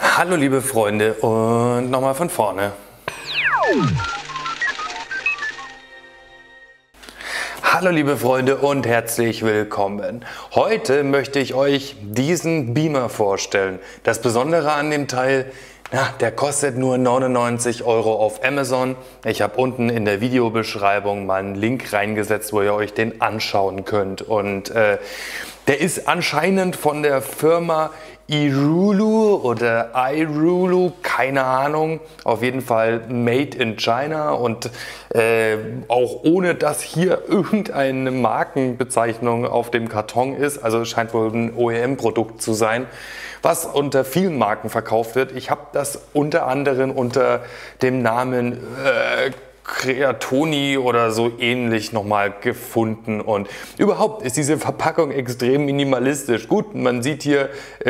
Hallo liebe Freunde und nochmal von vorne. Hallo liebe Freunde und herzlich willkommen. Heute möchte ich euch diesen Beamer vorstellen. Das Besondere an dem Teil, der kostet nur 99 Euro auf Amazon. Ich habe unten in der Videobeschreibung mal einen Link reingesetzt, wo ihr euch den anschauen könnt. Und der ist anscheinend von der Firma Irulu oder Irulu, keine Ahnung, auf jeden Fall made in China und auch ohne dass hier irgendeine Markenbezeichnung auf dem Karton ist, also es scheint wohl ein OEM-Produkt zu sein, was unter vielen Marken verkauft wird. Ich habe das unter anderem unter dem Namen Creatoni oder so ähnlich nochmal gefunden, und überhaupt ist diese Verpackung extrem minimalistisch. Gut, man sieht hier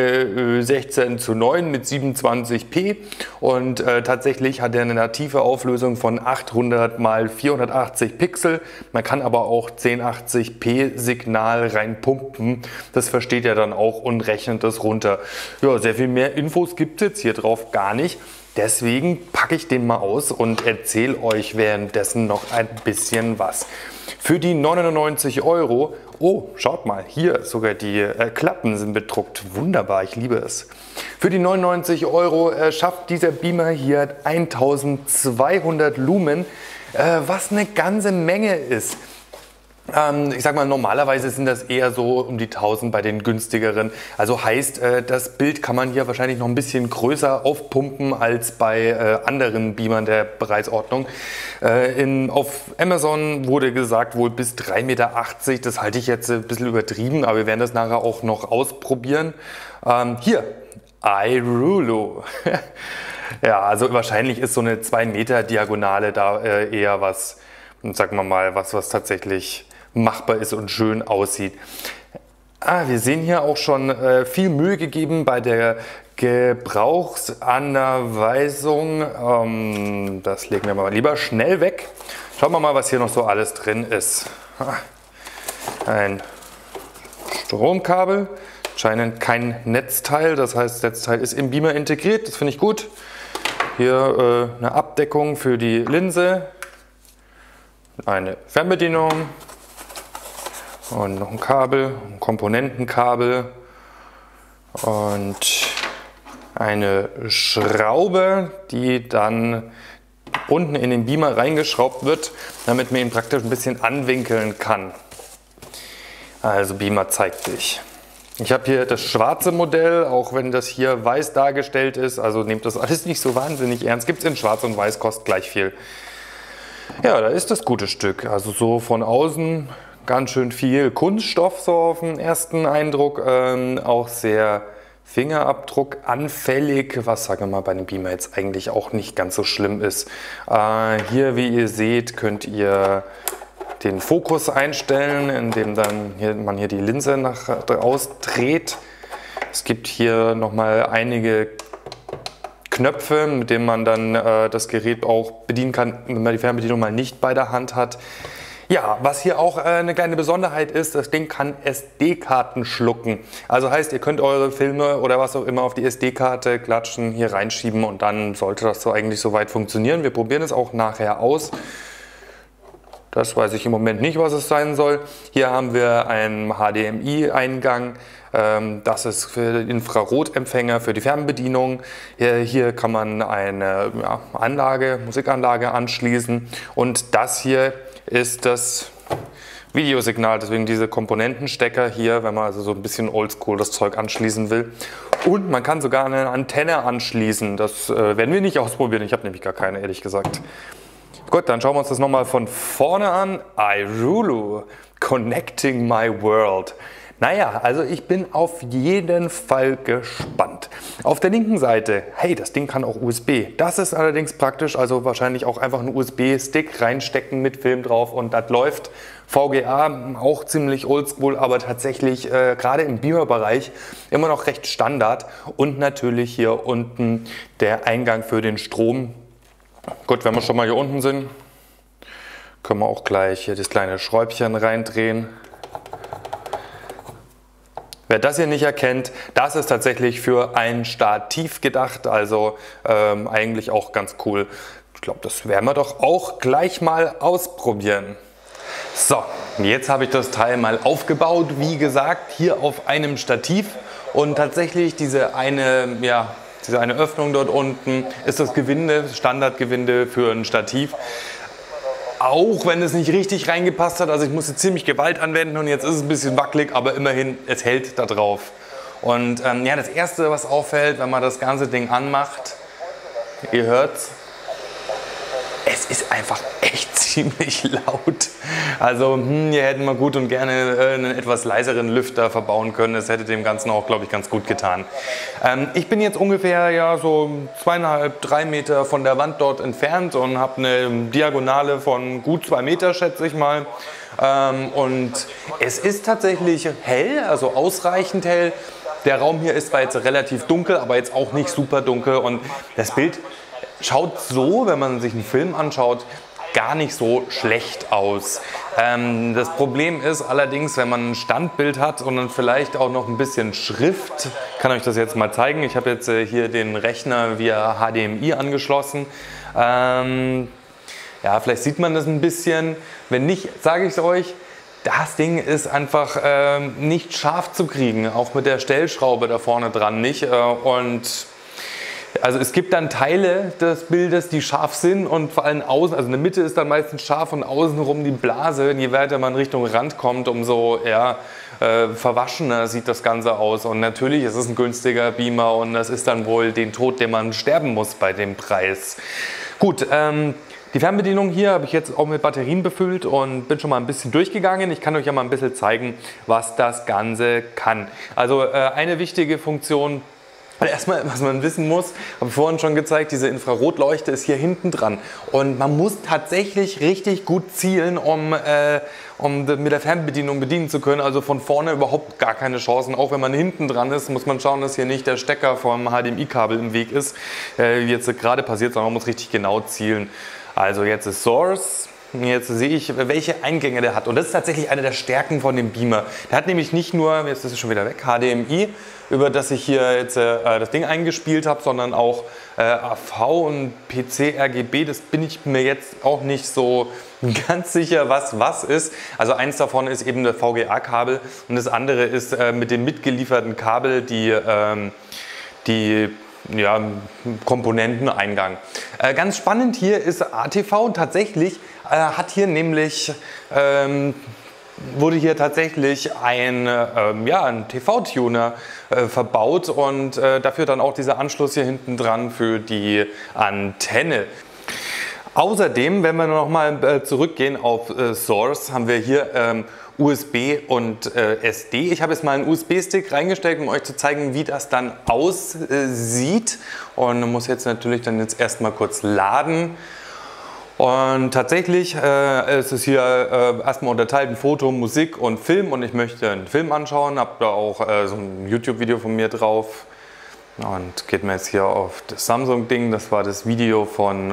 16:9 mit 27p und tatsächlich hat er eine native Auflösung von 800 x 480 Pixel. Man kann aber auch 1080p Signal reinpumpen. Das versteht er dann auch und rechnet das runter. Ja, sehr viel mehr Infos gibt es jetzt hier drauf gar nicht. Deswegen packe ich den mal aus und erzähle euch währenddessen noch ein bisschen was. Für die 99 Euro, oh, schaut mal, hier sogar die Klappen sind bedruckt. Wunderbar, ich liebe es. Für die 99 Euro schafft dieser Beamer hier 1200 Lumen, was eine ganze Menge ist. Ich sag mal, normalerweise sind das eher so um die 1000 bei den günstigeren. Also heißt, das Bild kann man hier wahrscheinlich noch ein bisschen größer aufpumpen als bei anderen Beamern der Preisordnung. Auf Amazon wurde gesagt, wohl bis 3,80 Meter. Das halte ich jetzt ein bisschen übertrieben, aber wir werden das nachher auch noch ausprobieren. Hier, Irulu. Ja, also wahrscheinlich ist so eine 2 Meter Diagonale da eher was, sagen wir mal, was tatsächlich machbar ist und schön aussieht. Wir sehen hier auch schon viel Mühe gegeben bei der Gebrauchsanweisung. Das legen wir mal lieber schnell weg. Schauen wir mal, was hier noch so alles drin ist. Ein Stromkabel, anscheinend kein Netzteil, das heißt, das Netzteil ist im Beamer integriert, das finde ich gut. Hier eine Abdeckung für die Linse, eine Fernbedienung und noch ein Kabel, ein Komponentenkabel und eine Schraube, die dann unten in den Beamer reingeschraubt wird, damit man ihn praktisch ein bisschen anwinkeln kann. Also Beamer zeigt sich. Ich habe hier das schwarze Modell, auch wenn das hier weiß dargestellt ist, also nehmt das alles nicht so wahnsinnig ernst. Gibt es in schwarz und weiß, kostet gleich viel. Ja, da ist das gute Stück. Also so von außen ganz schön viel Kunststoff, so auf den ersten Eindruck. Auch sehr fingerabdruckanfällig, was, sagen wir mal, bei dem Beamer jetzt eigentlich auch nicht ganz so schlimm ist. Hier, wie ihr seht, könnt ihr den Fokus einstellen, indem dann man hier die Linse nach draußen dreht. Es gibt hier nochmal einige Knöpfe, mit denen man dann das Gerät auch bedienen kann, wenn man die Fernbedienung mal nicht bei der Hand hat. Ja, was hier auch eine kleine Besonderheit ist, das Ding kann SD-Karten schlucken. Also heißt, ihr könnt eure Filme oder was auch immer auf die SD-Karte klatschen, hier reinschieben, und dann sollte das so eigentlich soweit funktionieren. Wir probieren es auch nachher aus. Das weiß ich im Moment nicht, was es sein soll. Hier haben wir einen HDMI-Eingang. Das ist für den Infrarotempfänger für die Fernbedienung. Hier kann man eine Musikanlage anschließen. Und das hier ist das Videosignal. Deswegen diese Komponentenstecker hier, wenn man also so ein bisschen oldschool das Zeug anschließen will. Und man kann sogar eine Antenne anschließen. Das werden wir nicht ausprobieren. Ich habe nämlich gar keine, ehrlich gesagt. Gut, dann schauen wir uns das nochmal von vorne an. Irulu, Connecting My World. Naja, also ich bin auf jeden Fall gespannt. Auf der linken Seite, hey, das Ding kann auch USB. Das ist allerdings praktisch, also wahrscheinlich auch einfach einen USB-Stick reinstecken mit Film drauf und das läuft. VGA, auch ziemlich oldschool, aber tatsächlich gerade im Beamer-Bereich immer noch recht Standard. Und natürlich hier unten der Eingang für den Strom. Gut, wenn wir schon mal hier unten sind, können wir auch gleich hier das kleine Schräubchen reindrehen. Wer das hier nicht erkennt, das ist tatsächlich für ein Stativ gedacht, also eigentlich auch ganz cool. Ich glaube, das werden wir doch auch gleich mal ausprobieren. So, jetzt habe ich das Teil mal aufgebaut, wie gesagt, hier auf einem Stativ und tatsächlich diese eine Öffnung dort unten ist das Gewinde, Standardgewinde für ein Stativ. Auch wenn es nicht richtig reingepasst hat, also ich musste ziemlich Gewalt anwenden und jetzt ist es ein bisschen wackelig, aber immerhin, es hält da drauf. Und ja, das erste, was auffällt, wenn man das ganze Ding anmacht, ihr hört's, es ist einfach echt ziemlich laut. Also hier hätten wir gut und gerne einen etwas leiseren Lüfter verbauen können. Das hätte dem Ganzen auch, glaube ich, ganz gut getan. Ich bin jetzt ungefähr ja so 2,5, 3 Meter von der Wand dort entfernt und habe eine Diagonale von gut 2 Meter, schätze ich mal. Und es ist tatsächlich hell, also ausreichend hell. Der Raum hier ist zwar jetzt relativ dunkel, aber jetzt auch nicht super dunkel und das Bild schaut so, wenn man sich einen Film anschaut, gar nicht so schlecht aus. Das Problem ist allerdings, wenn man ein Standbild hat und dann vielleicht auch noch ein bisschen Schrift, ich kann euch das jetzt mal zeigen. Ich habe jetzt hier den Rechner via HDMI angeschlossen. Ja, vielleicht sieht man das ein bisschen. Wenn nicht, sage ich es euch, das Ding ist einfach nicht scharf zu kriegen, auch mit der Stellschraube da vorne dran nicht. Also es gibt dann Teile des Bildes, die scharf sind und vor allem außen, also in der Mitte ist dann meistens scharf und außenrum die Blase. Und je weiter man Richtung Rand kommt, umso verwaschener sieht das Ganze aus. Und natürlich ist es ein günstiger Beamer und das ist dann wohl den Tod, den man sterben muss bei dem Preis. Gut, die Fernbedienung hier habe ich jetzt auch mit Batterien befüllt und bin schon mal ein bisschen durchgegangen. Ich kann euch ja mal ein bisschen zeigen, was das Ganze kann. Also eine wichtige Funktion, erstmal, was man wissen muss, habe ich vorhin schon gezeigt, diese Infrarotleuchte ist hier hinten dran. Und man muss tatsächlich richtig gut zielen, um mit der Fernbedienung bedienen zu können. Also von vorne überhaupt gar keine Chancen. Auch wenn man hinten dran ist, muss man schauen, dass hier nicht der Stecker vom HDMI-Kabel im Weg ist, wie jetzt gerade passiert, sondern man muss richtig genau zielen. Also jetzt ist Source. Jetzt sehe ich, welche Eingänge der hat. Und das ist tatsächlich eine der Stärken von dem Beamer. Der hat nämlich nicht nur, jetzt ist es schon wieder weg, HDMI, über das ich hier jetzt das Ding eingespielt habe, sondern auch AV und PC RGB. Das bin ich mir jetzt auch nicht so ganz sicher, was ist. Also eins davon ist eben das VGA-Kabel und das andere ist mit dem mitgelieferten Kabel die Komponenteneingang. Ganz spannend hier ist ATV. Tatsächlich hat hier nämlich wurde hier tatsächlich ein TV-Tuner verbaut und dafür dann auch dieser Anschluss hier hinten dran für die Antenne. Außerdem, wenn wir noch mal zurückgehen auf Source, haben wir hier USB und SD. Ich habe jetzt mal einen USB-Stick reingesteckt, um euch zu zeigen, wie das dann aussieht. Und muss jetzt natürlich dann jetzt erstmal kurz laden. Und tatsächlich ist es hier erstmal unterteilt in Foto, Musik und Film. Und ich möchte einen Film anschauen, habe da auch so ein YouTube-Video von mir drauf. Und geht mir jetzt hier auf das Samsung-Ding. Das war das Video vom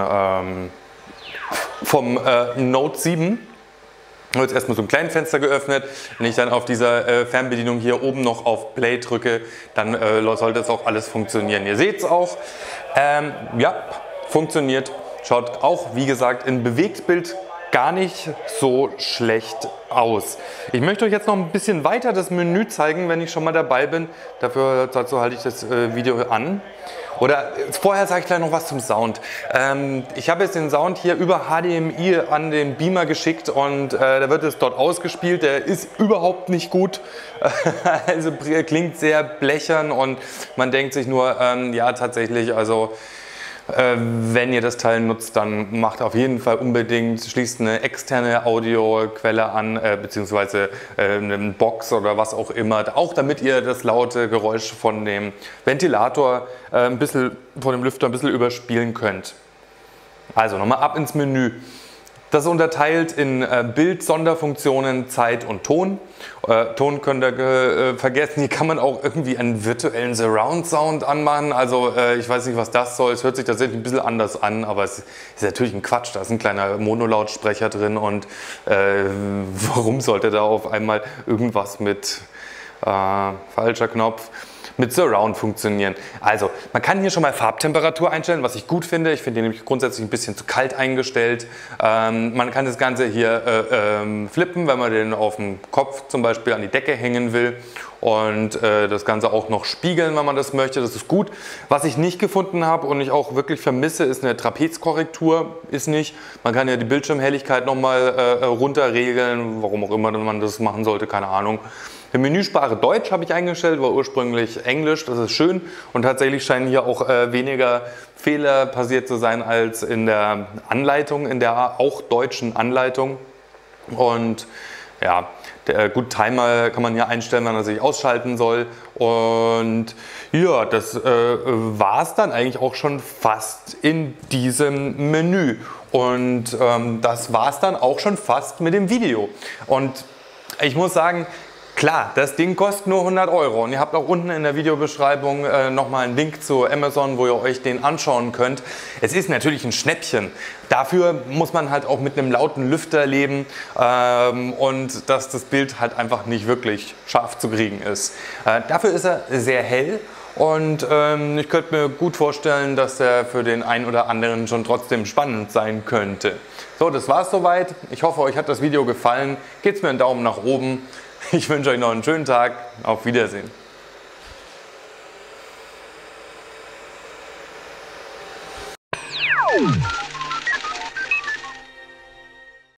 Note 7. Ich habe jetzt erstmal so ein kleines Fenster geöffnet. Wenn ich dann auf dieser Fernbedienung hier oben noch auf Play drücke, dann sollte es auch alles funktionieren. Ihr seht es auch. Ja, funktioniert. Schaut auch, wie gesagt, in Bewegtbild gar nicht so schlecht aus. Ich möchte euch jetzt noch ein bisschen weiter das Menü zeigen, wenn ich schon mal dabei bin. Dazu halte ich das Video an. Oder vorher sage ich gleich noch was zum Sound. Ich habe jetzt den Sound hier über HDMI an den Beamer geschickt und da wird es dort ausgespielt. Der ist überhaupt nicht gut. Also klingt sehr blechern und man denkt sich nur, ja tatsächlich, also wenn ihr das Teil nutzt, dann macht auf jeden Fall unbedingt, schließt eine externe Audioquelle an, beziehungsweise eine Box oder was auch immer, auch damit ihr das laute Geräusch von dem Ventilator ein bisschen, von dem Lüfter ein bisschen überspielen könnt. Also nochmal ab ins Menü. Das ist unterteilt in Bild, Sonderfunktionen, Zeit und Ton. Ton könnt ihr vergessen, hier kann man auch irgendwie einen virtuellen Surround-Sound anmachen. Also ich weiß nicht, was das soll. Es hört sich tatsächlich ein bisschen anders an, aber es ist natürlich ein Quatsch. Da ist ein kleiner Monolautsprecher drin und warum sollte da auf einmal irgendwas mit falscher Knopf, mit Surround funktionieren. Also, man kann hier schon mal Farbtemperatur einstellen, was ich gut finde. Ich finde die nämlich grundsätzlich ein bisschen zu kalt eingestellt. Man kann das Ganze hier flippen, wenn man den auf dem Kopf zum Beispiel an die Decke hängen will. Und das Ganze auch noch spiegeln, wenn man das möchte. Das ist gut. Was ich nicht gefunden habe und ich auch wirklich vermisse, ist eine Trapezkorrektur. Ist nicht. Man kann ja die Bildschirmhelligkeit nochmal runterregeln. Warum auch immer man das machen sollte, keine Ahnung. Die Menüsprache Deutsch habe ich eingestellt, war ursprünglich Englisch, das ist schön und tatsächlich scheinen hier auch weniger Fehler passiert zu sein als in der Anleitung, in der auch deutschen Anleitung. Und ja, der Timer kann man hier einstellen, wann er sich ausschalten soll. Und ja, das war es dann eigentlich auch schon fast in diesem Menü. Und das war es dann auch schon fast mit dem Video. Und ich muss sagen, klar, das Ding kostet nur 100 € und ihr habt auch unten in der Videobeschreibung nochmal einen Link zu Amazon, wo ihr euch den anschauen könnt. Es ist natürlich ein Schnäppchen. Dafür muss man halt auch mit einem lauten Lüfter leben und dass das Bild halt einfach nicht wirklich scharf zu kriegen ist. Dafür ist er sehr hell und ich könnte mir gut vorstellen, dass er für den einen oder anderen schon trotzdem spannend sein könnte. So, das war's soweit. Ich hoffe, euch hat das Video gefallen. Gebt mir einen Daumen nach oben. Ich wünsche euch noch einen schönen Tag. Auf Wiedersehen.